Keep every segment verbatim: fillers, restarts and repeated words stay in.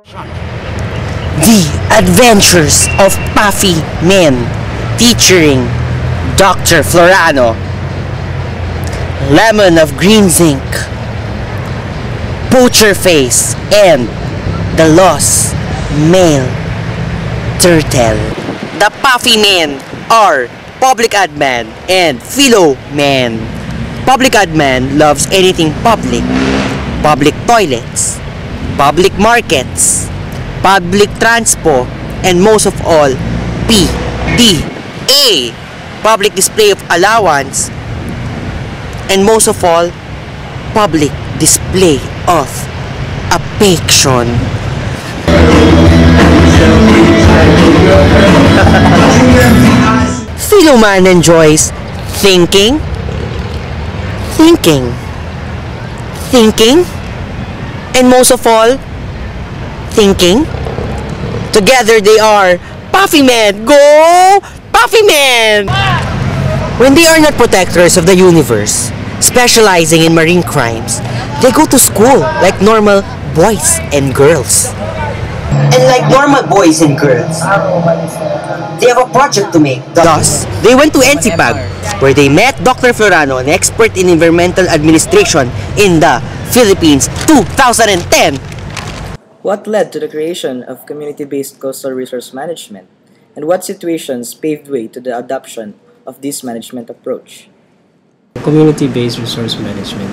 The Adventures of PAPhi, featuring Doctor Florano, Lemon of Green Zinc, Poacher Face, and the lost male turtle. The PAPhi are public admin and PhiMan. Public admin loves anything public. Public toilets, public markets, public transpo, and most of all, P D A, public display of allowance, and most of all, public display of affection. PhiMan enjoys thinking, thinking, thinking, and most of all, thinking. Together they are PAPhiMan. Go PAPhiMan! When they are not protectors of the universe, specializing in marine crimes, they go to school like normal boys and girls. And like normal boys and girls, they have a project to make. Thus, they went to N C P A G, where they met Doctor Florano, an expert in environmental administration in the Philippines, two thousand ten. What led to the creation of community-based coastal resource management, and what situations paved way to the adoption of this management approach? Community-based resource management,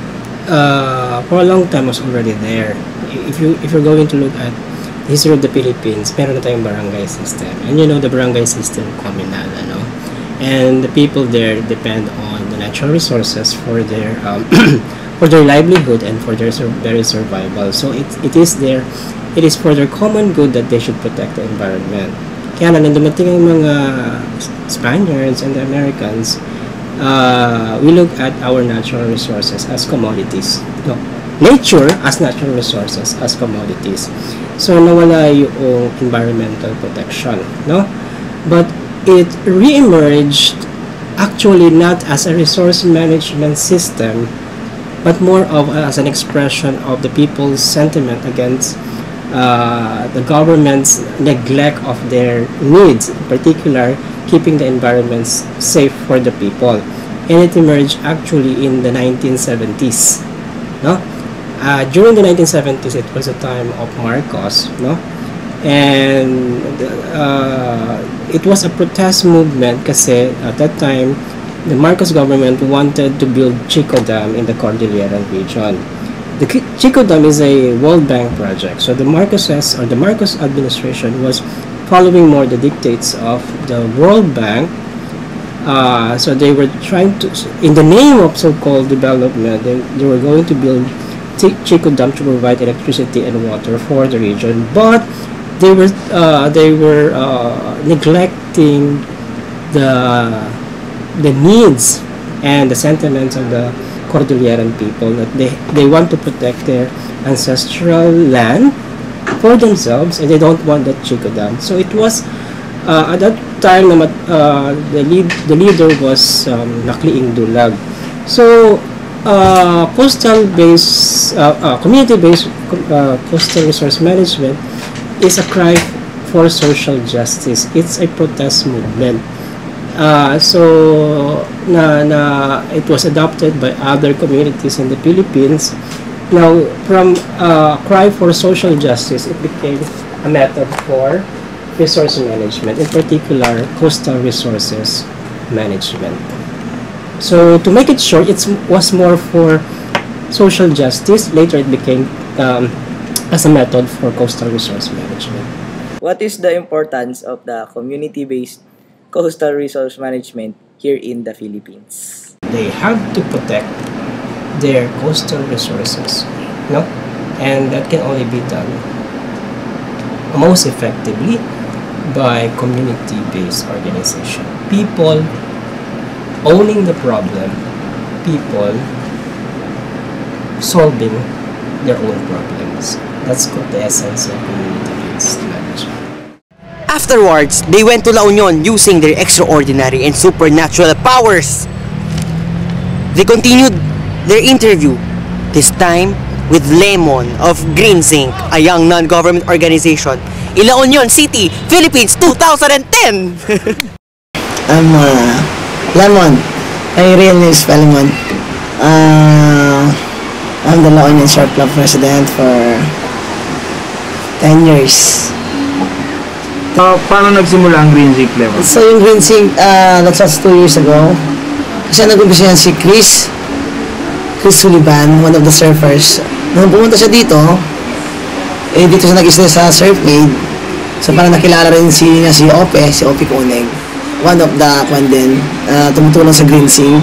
uh, for a long time was already there. If you if you're going to look at the history of the Philippines, meron na tayong barangay system, and you know the barangay system communal, ano, and the people there depend on the natural resources for their um, for their livelihood and for their sur very survival. So it it is there, it is for their common good that they should protect the environment. Kaya na nang dumating ang mga Spaniards and the Americans, uh, we look at our natural resources as commodities. No, nature as natural resources as commodities. So nawala yung environmental protection, no? But it re-emerged actually not as a resource management system, but more of as an expression of the people's sentiment against uh, the government's neglect of their needs, in particular keeping the environments safe for the people. And it emerged actually in the nineteen seventies, no? Uh, during the nineteen seventies, it was a time of Marcos, no? And uh, it was a protest movement kasi at that time, the Marcos government wanted to build Chico Dam in the Cordilleran region. The Chico Dam is a World Bank project, so the Marcoses or the Marcos administration was following more the dictates of the World Bank. Uh, so they were trying to, in the name of so-called development, they, they were going to build Chico Dam to provide electricity and water for the region, but they were uh, they were uh, neglecting the the needs and the sentiments of the Cordilleran people, that they they want to protect their ancestral land for themselves and they don't want that Chico Dam. So it was uh, at that time uh, the lead the leader was um, Nakliing Dulag. So Uh, coastal-based, uh, uh, community-based uh, coastal resource management is a cry for social justice. It's a protest movement. Uh, so, na, na, it was adopted by other communities in the Philippines. Now, from uh, cry for social justice, it became a method for resource management, in particular, coastal resources management. So, to make it short, it was more for social justice. Later, it became um, as a method for coastal resource management. What is the importance of the community-based coastal resource management here in the Philippines? They have to protect their coastal resources, no? And that can only be done most effectively by community-based organization. People owning the problem, people solving their own problems. That's the essence of community-based management. Afterwards, they went to La Union using their extraordinary and supernatural powers. They continued their interview, this time with Lemon of Green Zinc, a young non-government organization in La Union City, Philippines, two thousand ten. I'm uh, Lemon. My real name is Lemon. Uh, I'm the La Union Short Club president for ten years. Uh, paano nagsimula ang Green Zinc Lemon? So yung Green Zinc, uh, that was two years ago. Kasi nag-umpisa yan si Chris, Chris Sullivan, one of the surfers. Nung pumunta siya dito, eh dito siya nag-isla sa surf aid. So parang nakilala rin si, si Ope, si Ope Kuneng. One of the, kwan din, uh, tumutulong sa Green Zinc.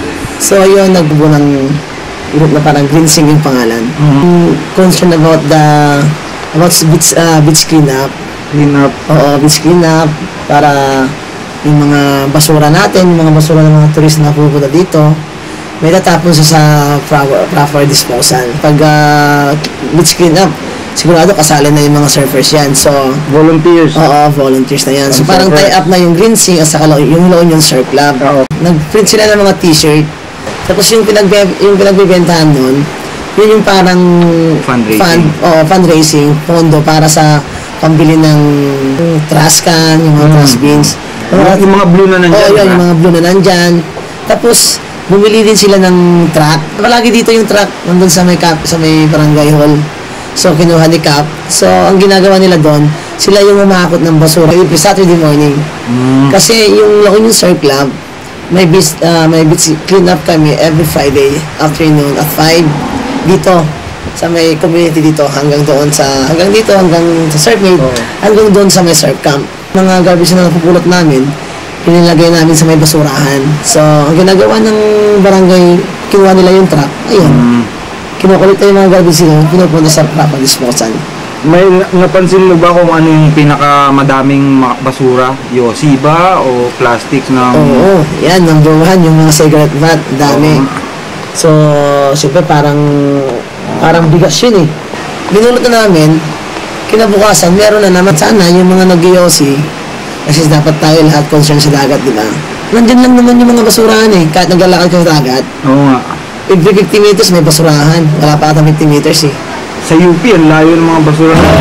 So yun, nagbubuo ng group na parang Green Zinc yung pangalan. Mm-hmm. Concerned about the, about beach, uh, beach cleanup. Clean up? Oo, beach cleanup, para yung mga basura natin, yung mga basura ng mga turist na pupunta dito, may tatapon sa sa proper, proper disposal. Pag uh, beach cleanup, sigurado kasali na yung mga surfers yan. So, volunteers? Oo, volunteers na yan. So, parang tie up na yung Green Zinc at saka yung La Union Surf Club. Oo. Nag-print sila ng mga t-shirt. Tapos yung, pinagbe yung pinagbibentahan nun, yun yung parang fundraising, fund, oh, fundraising, pondo para sa pambili ng trash can, yung mga mm. trash bins. Yung, yung mga blue na nandyan. Oo, yun, yung mga blue na nandyan. Tapos, bumili din sila ng truck. Palagi dito yung truck, nandun sa may, cap, sa may barangay hall. So, kinuha ni Cap. So, ang ginagawa nila doon, sila yung umakot ng basura every Saturday morning. Mm. Kasi yung La Union Surf Club, may beach, uh, may beach clean up kami every Friday afternoon at five dito sa may community dito hanggang doon sa hanggang dito hanggang sa surf aid, oh. hanggang doon sa may surf camp. Mga garbage na napupulot namin, pinilagay namin sa may basurahan. So, ang ginagawa ng barangay, kinuha nila yung truck, ayun. Mm. Kinukulit yung mga garbage nila, pinupunta sa proper disposal. May napansin mo ba kung ano yung pinakamadaming basura? Yosi ba o plastics ng... Oo, yan, number one, yung mga cigarette vat, dami. Oh. So, siyempre parang parang bigas yun eh. Binulot na namin, kinabukasan, meron na naman. Sana yung mga nag-yosi, kasi dapat tayo lahat concern sa dagat, di ba? Nandyan lang naman yung mga basurahan eh, kahit naglalakad ka sa dagat. Oo nga. Every fifty meters may basurahan, wala pa ata fifty meters eh. Sa U P, ang layo ng mga basura na.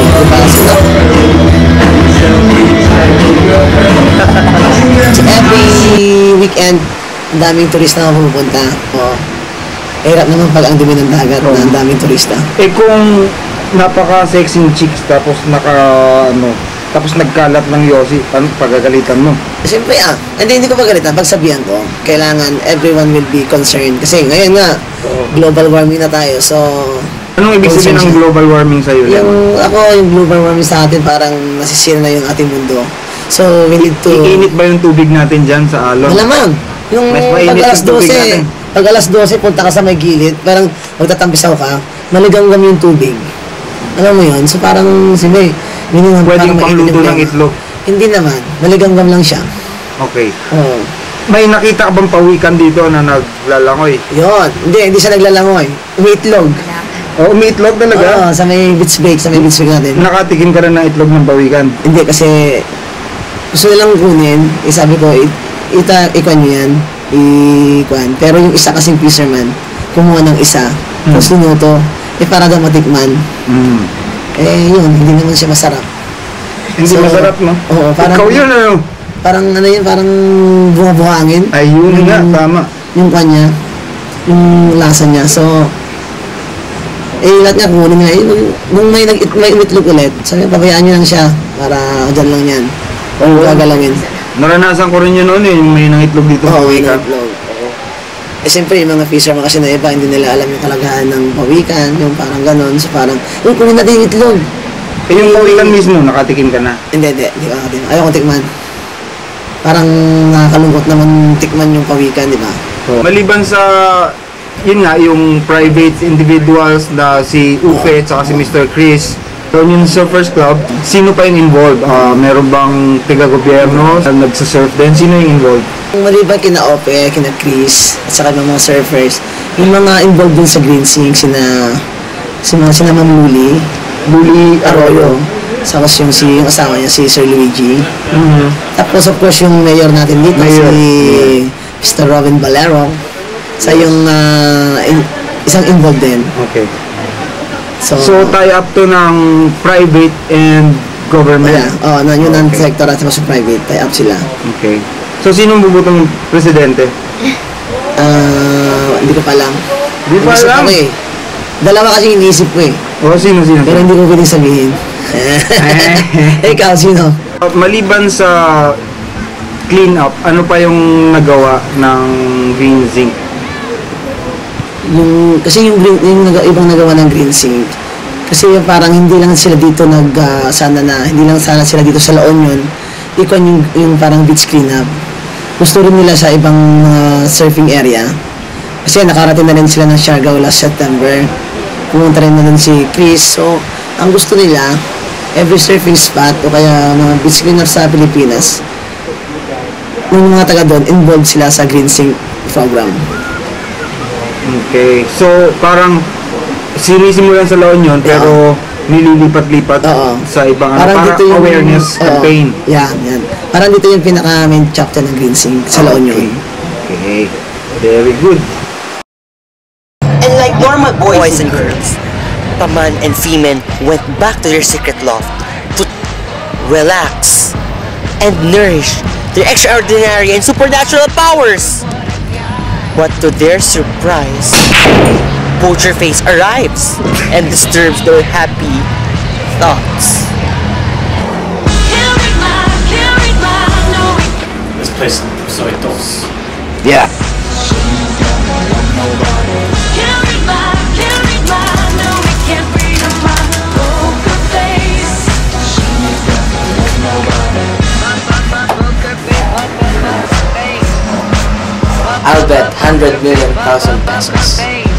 Every weekend, ang daming turista na pupunta. O, hirap naman pag ang dumi ng dagat oh. na ang daming turista. Eh kung napaka-sexy chicks tapos naka, ano, tapos nagkalat ng yosi, paano pagagalitan mo? Siyempre ah, hindi, hindi ko pagalitan. Pagsabihan ko, kailangan everyone will be concerned. Kasi ngayon nga, oh. global warming na tayo. So, anong ibig sabihin ng global warming sa'yo? Yung, ako, yung global warming sa atin, parang nasisira na yung ating mundo. So, we need to... Iinit ba yung tubig natin dyan sa alon? Malamang. Yung pag alas dose, pag alas dose, punta ka sa may gilid, parang magtatampisaw ka, maligamgam yung tubig. Alam mo yun? So, parang, sige, minimum, pwedeng pangluto ng itlog? Hindi naman. Maligamgam lang siya. Okay. Oo. May nakita ka bang pawikan dito na naglalangoy? Yun. Hindi, hindi siya naglalangoy. Umiitlog. Oh, umiitlog talaga? Oo, sa may beach break, sa may beach break natin. Nakatikim ka rin ng itlog ng pawikan? Hindi, kasi gusto nilang kunin, eh, sabi ko, it, ita, ikwan nyo yan, ikwan. Pero yung isa kasing fisherman, kumuha ng isa, hmm. tapos sinuto, eh para daw matikman. Hmm. Eh, yun, hindi naman siya masarap. Hindi so, masarap, no? Oo, parang... Ikaw yun, ano? Parang, ano yun, parang bunga-buhangin. Ay, yun yung, nga, tama. Yung kanya, yung lasa niya. So, eh, lahat nga kunin nga. Eh, nung may, nag, may umitlog ulit, sabi, pabayaan nyo lang siya para dyan lang yan. Kung oh, gagalawin. Naranasan ko rin yun noon eh, yung may nangitlog dito. Oo, may nangitlog. Oo. Eh, siyempre, yung mga fisherman kasi na iba, hindi nila alam yung kalagahan ng pawikan, yung parang ganon. So, parang, uy, kunin natin yung itlog. Eh, yung pawikan mismo, nakatikim ka na? Hindi, hindi. Hindi ko nakatikim. Ayaw kong tikman. Parang nakakalungkot naman tikman yung pawikan, di ba? So, maliban sa, yun nga, yung private individuals na si Ufe at saka si Mister Chris, so yung Surfers Club, sino pa yung involved? Uh, meron bang tiga-gobyerno? Nagsasurf din? Sino yung involved? Maliban kina Ope, kina Chris, at saka ng mga surfers, yung mga involved din sa Green Zinc, sina, sina, sina Ma'am Luli, Luli Arroyo, tapos yung, si, yung asawa niya, si Sir Luigi. Mm-hmm. Tapos of course yung mayor natin dito, mayor. si Mister Robin Valero, sa yung uh, in, isang involved din. Okay. So, So, tie up to ng private and government. yeah, oh, no, yun ang Okay. sector at sa private, tie up sila. Okay. So, sinong bubutong presidente? Ah, hindi ko pa alam. Di pa Iniisip alam? ko eh. Dalawa kasi iniisip ko eh. O, sino, sino? Pero hindi ko pwedeng sabihin. Eh, ikaw, sino? Maliban sa clean up, ano pa yung nagawa ng green zinc? Yung, kasi yung, green, yung naga, ibang nagawa ng green zinc, kasi parang hindi lang sila dito nag, ah, sana na, hindi lang sana sila dito sa La Union, ikon yung, yung parang beach cleanup. Gusto rin nila sa ibang ah, surfing area. Kasi nakarating na rin sila ng Siargao last September. Pumunta rin na rin si Chris. So, ang gusto nila, every surfing spot o kaya mga beach cleanup sa Pilipinas, yung mga taga doon, involved sila sa green zinc program. Okay. So, parang sinisimulan sa La Union, pero nililipat-lipat Oo. sa ibang ano, Parang para dito yung awareness oo, campaign. yan, yan. Parang dito yung pinaka main chapter ng green zinc sa La Union. Okay. Very good. And like normal boys, and girls, PAMan and PhiMan went back to their secret loft to relax and nourish their extraordinary and supernatural powers. But to their surprise, Poacher Face arrives and disturbs their happy thoughts. Let's play some Pusoy dos. Yeah. I'll bet one hundred million thousand pesos.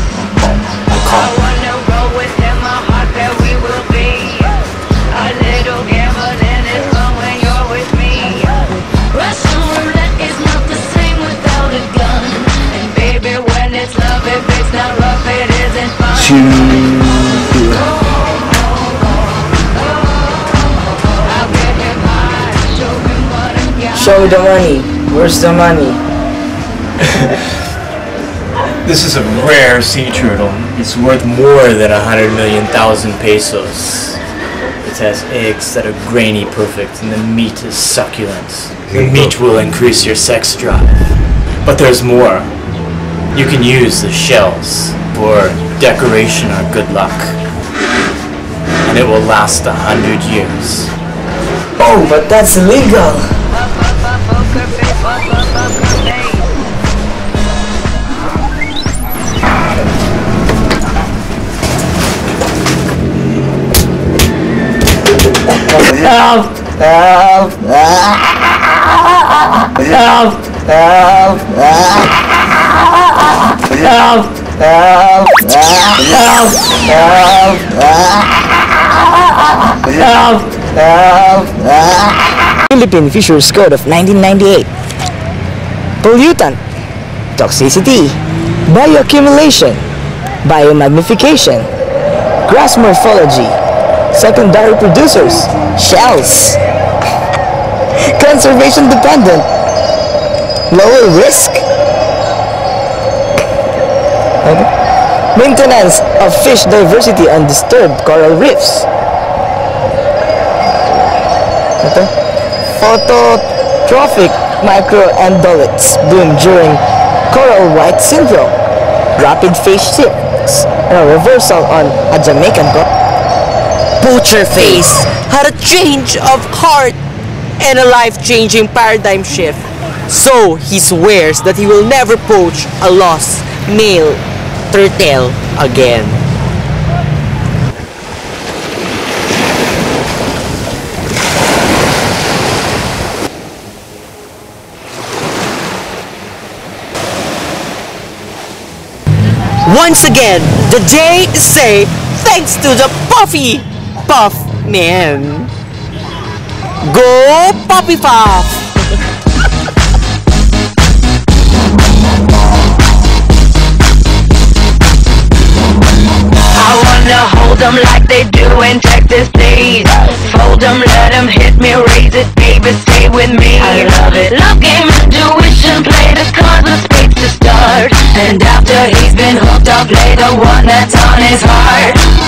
Show me the money. Where's the money? This is a rare sea turtle. It's worth more than a hundred million thousand pesos. It has eggs that are grainy perfect and the meat is succulent. The meat will increase your sex drive. But there's more. You can use the shells for decoration or good luck. And it will last a hundred years. Oh, but that's illegal. Help! Help! Help! Help! Help! Help! Help! Help! Help! Philippine Fisheries Code of nineteen ninety-eight. Pollutant, toxicity, bioaccumulation, biomagnification, grass morphology, secondary producers, shells, conservation dependent, lower risk, maintenance of fish diversity on disturbed coral reefs. Ito, phototrophic microendoliths bloom during coral white syndrome, rapid phase shifts, and a reversal on a Jamaican coral. Poacher Face had a change of heart and a life-changing paradigm shift. So he swears that he will never poach a lost male turtle again. Once again, the day is saved thanks to the Puffy Puff Man. Go Puppy Puff! I wanna hold them like they do in Texas, please. Fold them, let them hit me, raise it, baby, stay with me. I love it. Love game, intuition, play the cards with spades to start. And after he's been hooked, I'll play the one that's on his heart.